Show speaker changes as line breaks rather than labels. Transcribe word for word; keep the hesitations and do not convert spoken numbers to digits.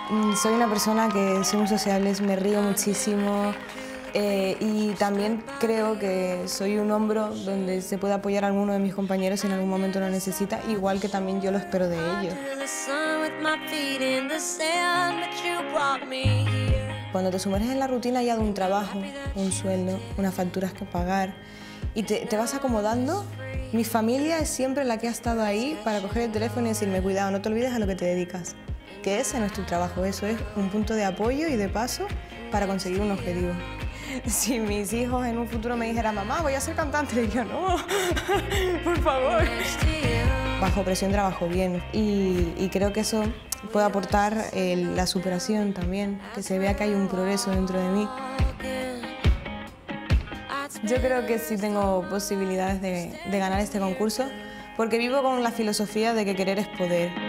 Mm, Soy una persona que soy muy sociable, me río muchísimo eh, y también creo que soy un hombro donde se puede apoyar a alguno de mis compañeros si en algún momento lo necesita, igual que también yo lo espero de ellos. Cuando te sumerges en la rutina ya de un trabajo, un sueldo, unas facturas que pagar y te, te vas acomodando, mi familia es siempre la que ha estado ahí para coger el teléfono y decirme, cuidado, no te olvides a lo que te dedicas. Que ese no es tu trabajo, eso es un punto de apoyo y de paso para conseguir un objetivo. Si mis hijos en un futuro me dijeran, mamá, voy a ser cantante, y yo, no, por favor. Bajo presión trabajo bien y, y creo que eso puede aportar eh, la superación también, que se vea que hay un progreso dentro de mí. Yo creo que sí tengo posibilidades de, de ganar este concurso porque vivo con la filosofía de que querer es poder.